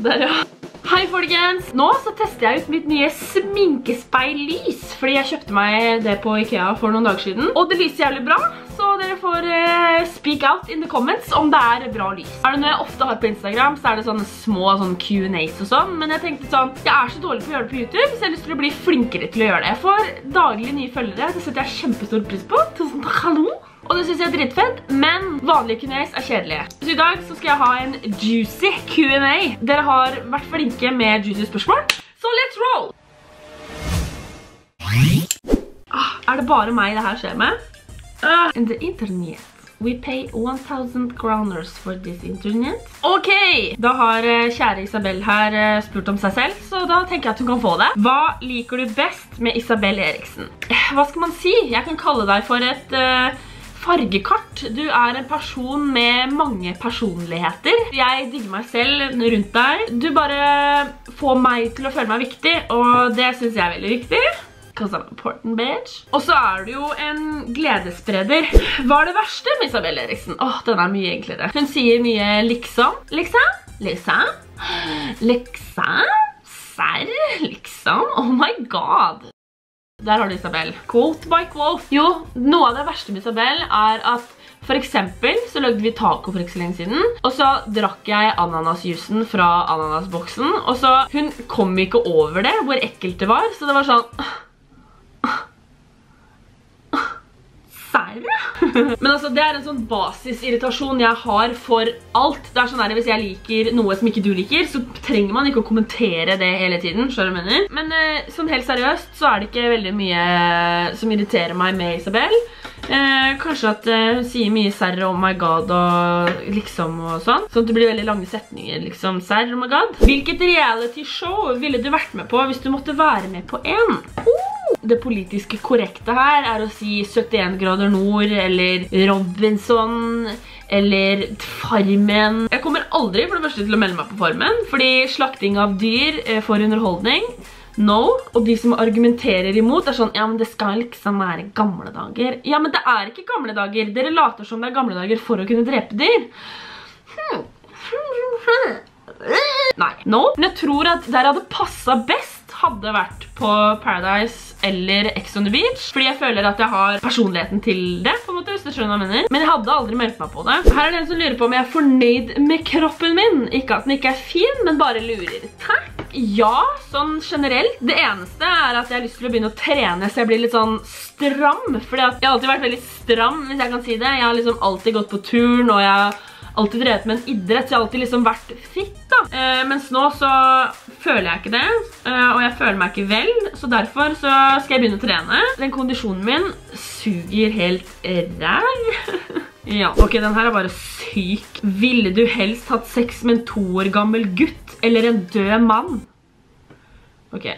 Der, ja. Hei folkens! Nå så tester jeg ut mitt nye sminkespeil-lys, fordi jeg kjøpte meg det på IKEA for noen dager siden. Og det lyser jævlig bra, så dere får speak out in the comments om det er bra lys. Er det noe jeg ofte har på Instagram, så er det sånne små Q&As og sånn, men jeg tenkte sånn, jeg er så dårlig på å gjøre det på YouTube, så jeg har lyst til å bli flinkere til å gjøre det. Jeg får daglig nye følgere, det setter jeg kjempestor pris på. Tusen takk, hallo! Og det synes jeg er drittfett, men vanlige Q&As er kjedelige. Så i dag så skal jeg ha en juicy Q&A. Dere har vært flinke med juicy spørsmål, så let's roll! Er det bare meg det her skjer med? In the internet. We pay 1000 kroners for this internet. Ok, da har kjære Isabel her spurt om seg selv, så da tenker jeg at hun kan få det. Hva liker du best med Isabel Eriksen? Hva skal man si? Jeg kan kalle deg for et fargekart. Du er en person med mange personligheter. Jeg digger meg selv rundt deg. Du bare får meg til å føle meg viktig, og det synes jeg er veldig viktig. Because I'm important, bitch. Og så er du jo en gledesspreder. Hva er det verste med Isabel Eriksen? Åh, den er mye enklere. Hun sier mye liksom. Liksom? Liksom? Liksom? Serr? Liksom? Oh my god. Der har du Isabel. Quote by quote. Jo, noe av det verste med Isabel er at for eksempel så lagde vi taco for ikke så lenge siden, og så drakk jeg ananasjusen fra ananasboksen, og så hun kom ikke over det, hvor ekkelt det var, så det var sånn Men altså, det er en sånn basisirritasjon jeg har for alt. Det er sånn her, hvis jeg liker noe som ikke du liker, så trenger man ikke å kommentere det hele tiden, skjønner du mener? Men sånn helt seriøst så er det ikke veldig mye som irriterer meg med Isabel. Kanskje at hun sier mye serr oh my god og liksom og sånn. Sånn at det blir veldig lange setninger, liksom serr oh my god. Hvilket reality show ville du vært med på hvis du måtte være med på en? Det politiske korrekte her er å si 71 grader nord, eller Robinson, eller Farmen. Jeg kommer aldri for det første til å melde meg på Farmen, fordi slakting av dyr får underholdning. No. Og de som argumenterer imot er sånn, ja, men det skal liksom være gamle dager. Ja, men det er ikke gamle dager. Dere later som det er gamle dager for å kunne drepe dyr. Nei, no. Men jeg tror at der hadde passet best hadde vært på Paradise eller Ex on the Beach, fordi jeg føler at jeg har personligheten til det, på en måte, hvis du skjønner hva jeg mener. Men jeg hadde aldri meldt meg på det. Her er det en som lurer på om jeg er fornøyd med kroppen min. Ikke at den ikke er fin, men bare lurer. Takk! Ja, sånn generelt. Det eneste er at jeg har lyst til å begynne å trene, så jeg blir litt sånn stram, fordi at jeg har alltid vært veldig stram, hvis jeg kan si det. Jeg har liksom alltid gått på turn, og jeg har alltid drevet med en idrett, så jeg har alltid liksom vært fit da. Mens nå så føler jeg ikke det, og jeg føler meg ikke vel, så derfor så skal jeg begynne å trene. Den kondisjonen min suger helt ræv. Ja, ok, den her er bare syk. Ville du helst hatt sex med en 2 år gammel gutt, eller en død mann? Ok.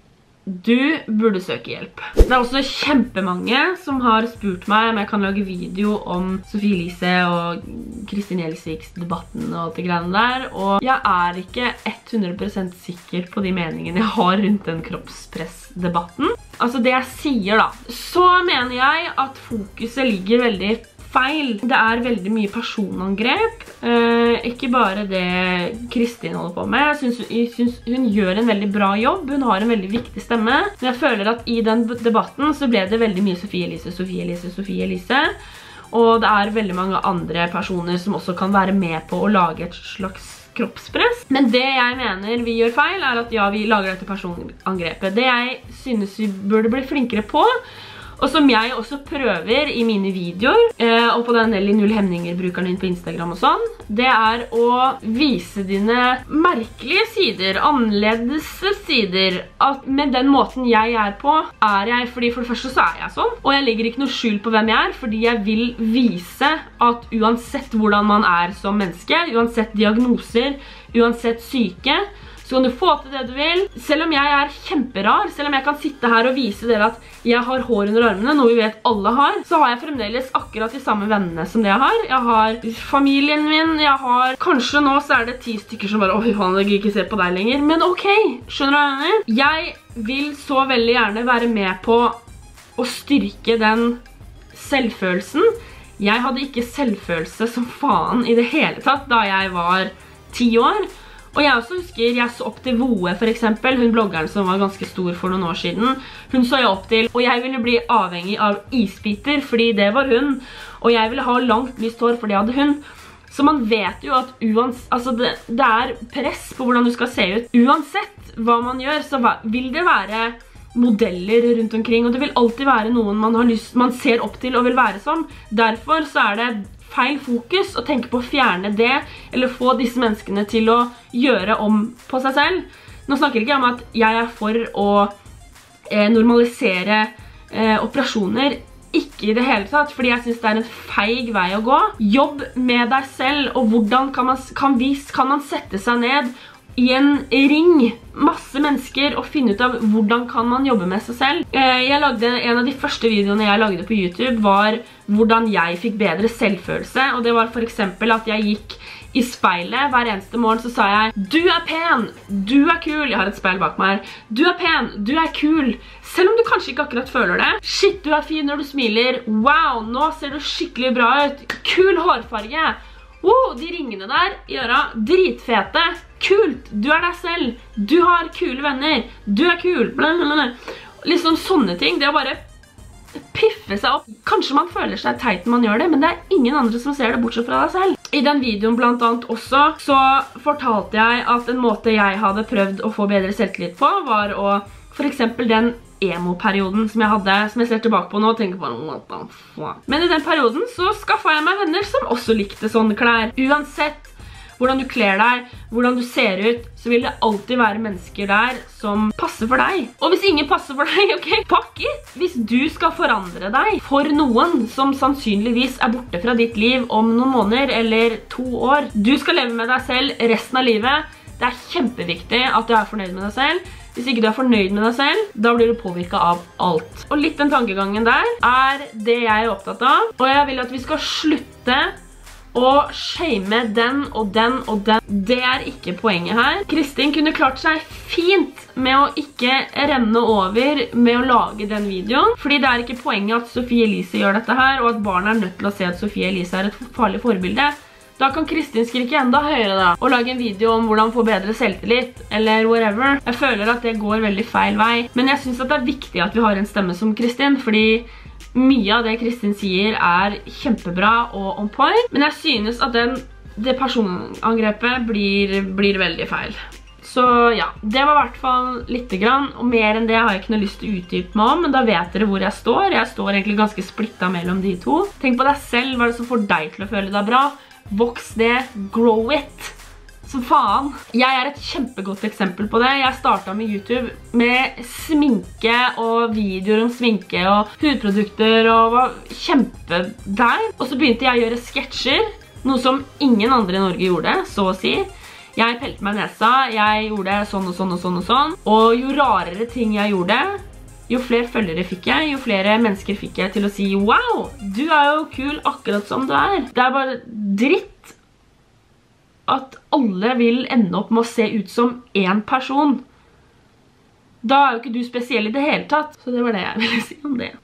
Du burde søke hjelp. Det er også kjempemange som har spurt meg om jeg kan lage video om Sofie Elise og Kristin Gjelsviks debatten og alt det greiene der, og jeg er ikke 100% sikker på de meningene jeg har rundt den kroppspressdebatten. Altså det jeg sier da, så mener jeg at fokuset ligger veldig feil. Det er veldig mye personangrep, ikke bare det Kristin holder på med. Jeg synes hun gjør en veldig bra jobb, hun har en veldig viktig stemme, men jeg føler at i den debatten så ble det veldig mye Sofie Elise, Sofie Elise, Sofie Elise, og det er veldig mange andre personer som også kan være med på å lage et slags kroppspress. Men det jeg mener vi gjør feil er at ja, vi lager dette personangrepet. Det jeg synes vi burde bli flinkere på, og som jeg også prøver i mine videoer, og på den Nelly Null Hemninger-brukeren din på Instagram og sånn, det er å vise dine merkelige sider, annerledes sider. At med den måten jeg er på, er jeg, fordi for det første så er jeg sånn, og jeg legger ikke noe skjul på hvem jeg er, fordi jeg vil vise at uansett hvordan man er som menneske, uansett diagnoser, uansett syke, så kan du få til det du vil. Selv om jeg er kjemperar, selv om jeg kan sitte her og vise dere at jeg har hår under armene, noe vi vet alle har, så har jeg fremdeles akkurat de samme vennene som det jeg har. Jeg har familien min, jeg har... Kanskje nå så er det 10 stykker som bare, åh, faen, jeg gidder ikke se på deg lenger. Men ok, skjønner du hva jeg mener? Jeg vil så veldig gjerne være med på å styrke den selvfølelsen. Jeg hadde ikke selvfølelse som faen i det hele tatt da jeg var 10 år. Og jeg også husker, jeg så opp til Voe for eksempel, hun bloggeren som var ganske stor for noen år siden. Hun så jeg opp til, og jeg ville bli avhengig av isbiter, fordi det var hun. Og jeg ville ha langt lyst hår, for det hadde hun. Så man vet jo at det er press på hvordan du skal se ut. Uansett hva man gjør, så vil det være modeller rundt omkring, og det vil alltid være noen man ser opp til og vil være som. Derfor så er det feil fokus å tenke på å fjerne det, eller få disse menneskene til å gjøre om på seg selv. Nå snakker jeg ikke om at jeg er for å normalisere operasjoner, ikke i det hele tatt, fordi jeg synes det er en feig vei å gå. Jobb med deg selv, og hvordan kan man sette seg ned i en ring, masse mennesker, og finne ut av hvordan kan man jobbe med seg selv. En av de første videoene jeg lagde på YouTube var hvordan jeg fikk bedre selvfølelse, og det var for eksempel at jeg gikk i speilet hver eneste morgen, så sa jeg: du er pen, du er kul. Jeg har et speil bak meg her. Du er pen, du er kul. Selv om du kanskje ikke akkurat føler det. Shit, du er fin når du smiler. Wow, nå ser du skikkelig bra ut. Kul hårfarge. De ringene der i øra, dritfete. Kult, du er deg selv. Du har kule venner. Du er kul. Blablabla. Liksom sånne ting, det å bare piffe seg opp. Kanskje man føler seg teit når man gjør det, men det er ingen andre som ser det bortsett fra deg selv. I den videoen blant annet også, så fortalte jeg at en måte jeg hadde prøvd å få bedre selvtillit på, var å, for eksempel den emo-perioden som jeg hadde, som jeg ser tilbake på nå og tenker på, what the fuck. Men i den perioden så skaffet jeg meg venner som også likte sånne klær. Uansett hvordan du kler deg, hvordan du ser ut, så vil det alltid være mennesker der som passer for deg. Og hvis ingen passer for deg, ok, fuck it! Hvis du skal forandre deg for noen som sannsynligvis er borte fra ditt liv om noen måneder eller 2 år, du skal leve med deg selv resten av livet. Det er kjempeviktig at du er fornøyd med deg selv. Hvis ikke du er fornøyd med deg selv, da blir du påvirket av alt. Og litt den tankegangen der er det jeg er opptatt av. Og jeg vil at vi skal slutte å shame den og den og den. Det er ikke poenget her. Kristin kunne klart seg fint med å ikke renne over med å lage den videoen. Fordi det er ikke poenget at Sofie Elise gjør dette her, og at barna er nødt til å se at Sofie Elise er et farlig forbilde. Da kan Kristin skrike enda høyere da, og lage en video om hvordan få bedre selvtillit, eller whatever. Jeg føler at det går veldig feil vei. Men jeg synes at det er viktig at vi har en stemme som Kristin, fordi mye av det Kristin sier er kjempebra og on point. Men jeg synes at det personangrepet blir veldig feil. Så ja, det var i hvert fall litt grann, og mer enn det har jeg ikke noe lyst til å utdype meg om, men da vet dere hvor jeg står. Jeg står egentlig ganske splittet mellom de to. Tenk på deg selv, hva er det som får deg til å føle deg bra? Voks det, grow it. Så faen. Jeg er et kjempegodt eksempel på det. Jeg startet med YouTube med sminke og videoer om sminke og hudprodukter og var kjempe der. Og så begynte jeg å gjøre sketsjer, noe som ingen andre i Norge gjorde, så å si. Jeg pelte meg nesa, jeg gjorde sånn og sånn og sånn og sånn. Og jo rarere ting jeg gjorde, jo flere følgere fikk jeg, jo flere mennesker fikk jeg til å si «Wow, du er jo kul akkurat som du er». Det er bare dritt at alle vil ende opp med å se ut som en person. Da er jo ikke du spesiell i det hele tatt. Så det var det jeg ville si om det.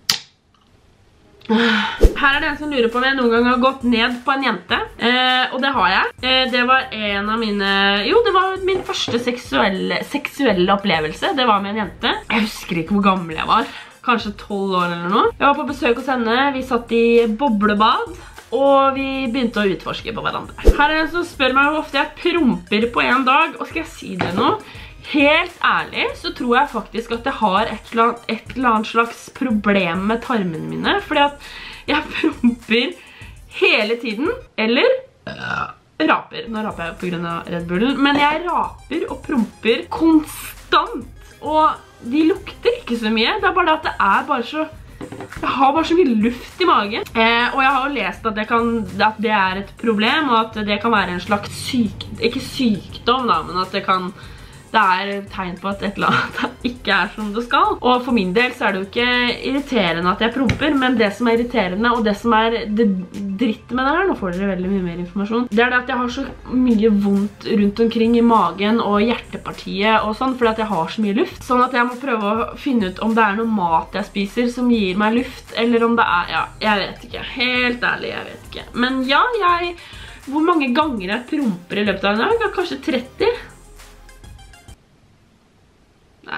Her er det en som lurer på om jeg noen gang har gått ned på en jente. Og det har jeg. Det var en av mine... Jo, det var min første seksuelle opplevelse. Det var med en jente. Jeg husker ikke hvor gammel jeg var. Kanskje 12 år eller noe. Jeg var på besøk hos henne. Vi satt i boblebad. Og vi begynte å utforske på hverandre. Her er det en som spør meg hvor ofte jeg promper på en dag. Og skal jeg si det nå? Helt ærlig så tror jeg faktisk at jeg har et eller annet slags problem med tarmene mine. Fordi at jeg promper hele tiden. Eller raper. Nå raper jeg på grunn av Red Bullen. Men jeg raper og promper konstant. Og de lukter ikke så mye. Det er bare det at det er bare så... Jeg har bare så mye luft i magen. Og jeg har jo lest at det er et problem, og at det kan være en slags ikke sykdom da, men at det er tegn på at et eller annet ikke er som det skal. Og for min del så er det jo ikke irriterende at jeg promper, men det som er irriterende, og det som er det dritt med det her, nå får dere veldig mye mer informasjon, det er det at jeg har så mye vondt rundt omkring i magen og hjertepartiet og sånn, fordi at jeg har så mye luft. Sånn at jeg må prøve å finne ut om det er noe mat jeg spiser som gir meg luft, eller om det er, ja, jeg vet ikke. Helt ærlig, jeg vet ikke. Men ja, hvor mange ganger jeg promper i løpet av en dag? Kanskje 30?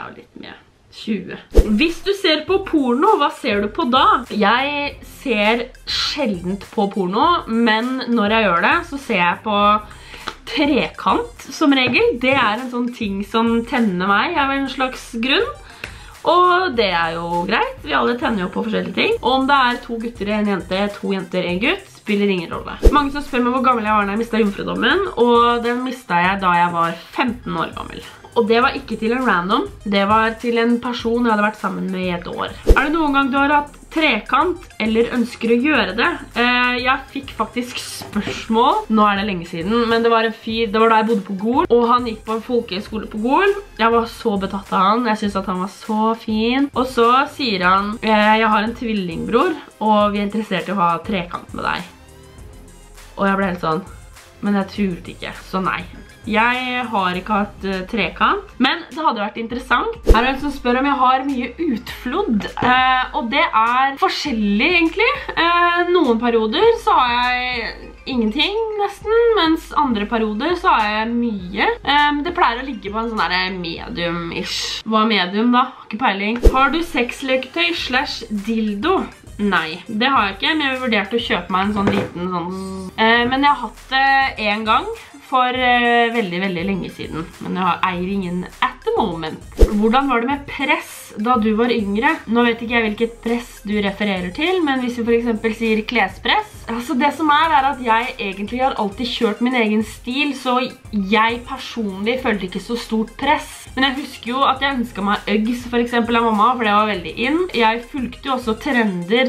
er jo litt mye. 20. Hvis du ser på porno, hva ser du på da? Jeg ser sjeldent på porno, men når jeg gjør det, så ser jeg på trekant som regel. Det er en sånn ting som tenner meg av en slags grunn. Og det er jo greit, vi alle tenner jo på forskjellige ting. Og om det er 2 gutter, 1 jente, 2 jenter, 1 gutt, spiller ingen rolle. Mange som spør meg hvor gammel jeg var da jeg mistet jomfrudommen, og den mistet jeg da jeg var 15 år gammel. Og det var ikke til en random, det var til en person jeg hadde vært sammen med i et år. Er det noen gang du har hatt trekant, eller ønsker å gjøre det? Jeg fikk faktisk spørsmål, nå er det lenge siden, men det var en fyr, det var da jeg bodde på Gol, og han gikk på en folkeskole på Gol. Jeg var så betatt av han, jeg synes at han var så fin. Og så sier han, jeg har en tvillingbror, og vi er interessert i å ha trekant med deg. Og jeg ble helt sånn, men jeg turte ikke, så nei. Jeg har ikke hatt trekant, men det hadde vært interessant. Her er det en som spør om jeg har mye utflod, og det er forskjellig egentlig. Noen perioder så har jeg ingenting nesten, mens andre perioder så har jeg mye. Det pleier å ligge på en sånn der medium-ish. Hva er medium da? Har ikke peiling. Har du sexleketøy / dildo? Nei, det har jeg ikke, men jeg har vurdert å kjøpe meg en sånn liten sånn. Men jeg har hatt det en gang for veldig, veldig lenge siden. Men jeg eier ingen at the moment. Hvordan var det med press da du var yngre? Nå vet ikke jeg hvilket press du refererer til, men hvis vi for eksempel sier klespress. Altså det som er at jeg egentlig har alltid kjørt min egen stil, så jeg personlig følte ikke så stort press. Men jeg husker jo at jeg ønsket meg Uggs for eksempel av mamma, for det var veldig inn. Jeg fulgte jo også trender,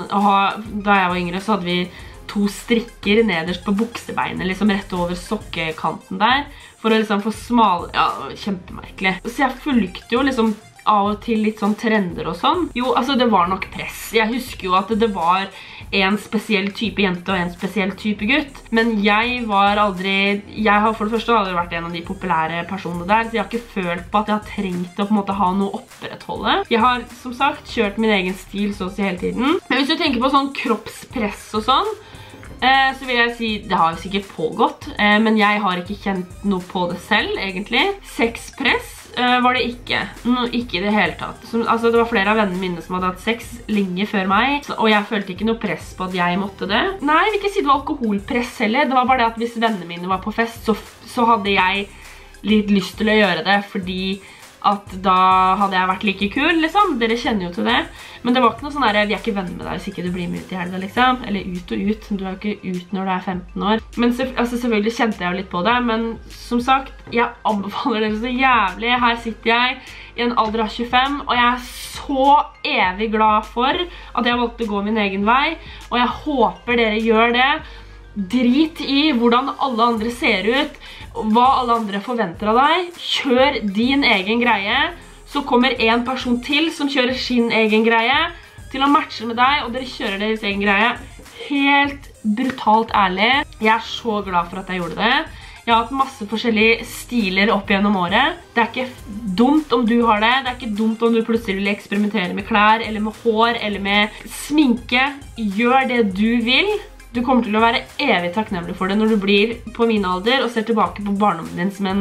da jeg var yngre så hadde vi 2 strikker nederst på buksebeinet, liksom rett over sokkekanten der, for å liksom få smale, ja, kjempemerkelig. Så jeg fulgte jo liksom av og til litt sånn trender og sånn. Jo, altså det var nok press. Jeg husker jo at det var en spesiell type jente og en spesiell type gutt, men jeg har for det første aldri vært en av de populære personene der, så jeg har ikke følt på at jeg har trengt å på en måte ha noe å opprettholde. Jeg har som sagt kjørt min egen stil så å si hele tiden. Men hvis du tenker på sånn kroppspress og sånn, så vil jeg si, det har jo sikkert pågått, men jeg har ikke kjent noe på det selv, egentlig. Sexpress var det ikke. Ikke i det hele tatt. Altså, det var flere av vennene mine som hadde hatt sex lenge før meg, og jeg følte ikke noe press på at jeg måtte det. Nei, jeg vil ikke si det var alkoholpress heller. Det var bare det at hvis vennene mine var på fest, så hadde jeg litt lyst til å gjøre det, fordi at da hadde jeg vært like kul, liksom. Dere kjenner jo til det. Men det var ikke noe sånn der, vi er ikke venner med deg hvis ikke du blir med ut i helga, liksom. Eller ut og ut. Du er jo ikke ut når du er 15 år. Men selvfølgelig kjente jeg jo litt på det, men som sagt, jeg anbefaler dere så jævlig. Her sitter jeg i en alder av 25, og jeg er så evig glad for at jeg valgte å gå min egen vei, og jeg håper dere gjør det. Drit i hvordan alle andre ser ut, hva alle andre forventer av deg. Kjør din egen greie, så kommer en person til som kjører sin egen greie til å matche med deg, og dere kjører deres egen greie. Helt brutalt ærlig. Jeg er så glad for at jeg gjorde det. Jeg har hatt masse forskjellige stiler opp gjennom året. Det er ikke dumt om du har det. Det er ikke dumt om du plutselig vil eksperimentere med klær, eller med hår, eller med sminke. Gjør det du vil. Du kommer til å være evig takknemlig for det når du blir på min alder og ser tilbake på barndommen din som en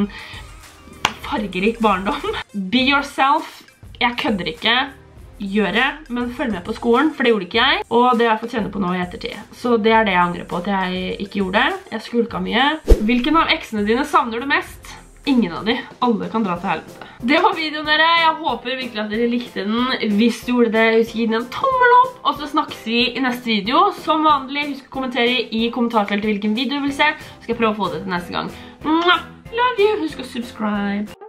fargerik barndom. Be yourself. Jeg kødder ikke. Gjør det, men følg med på skolen, for det gjorde ikke jeg. Og det har jeg fått kjenne på nå i ettertid. Så det er det jeg angrer på, at jeg ikke gjorde det. Jeg skulka mye. Hvilken av eksene dine savner du mest? Ingen av de. Alle kan dra til helvete. Det var videoen dere. Jeg håper virkelig at dere likte den. Hvis du gjorde det, husk å gi den en tommel opp. Og så snakkes vi i neste video. Som vanlig, husk å kommentere i kommentarfeltet hvilken video du vil se. Så skal jeg prøve å få det til neste gang. Love you. Husk å subscribe.